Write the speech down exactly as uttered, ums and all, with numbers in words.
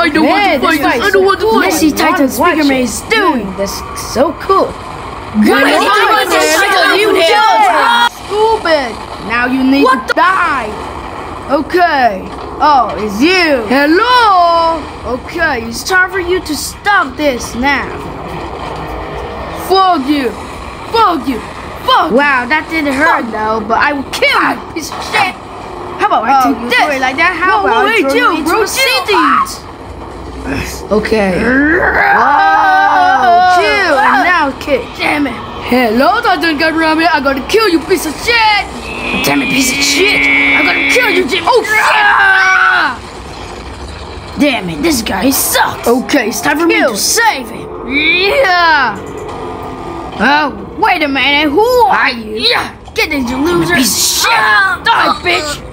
I don't Man, want to this fight this. I guy's don't want to so cool. fight Let's see this. Titan Speakerman is doing. This is so cool. Good. Stupid. Now you need to die. Okay. Oh, it's you. Hello. Okay, it's time for you to stop this now. Fuck you. Fuck you. Fuck. Wow, that didn't hurt though, but I will kill you, piece of shit. How about I Oh, take you this? do it like that? How Whoa, about wait, I throw chill, you into bro, the chill. sea? Okay. Whoa, chill, and now kick. Damn it. Hello, Titan Gun Rabbit. I'm gonna kill you, piece of shit. Damn it, piece of shit. I'm gonna kill you, Jim. Oh, shit. Damn it, this guy sucks. Okay, it's time for me to save him. Yeah. Oh, wait a minute. Who are you? Yeah. Get this, you loser. Piece of shit. Die, bitch.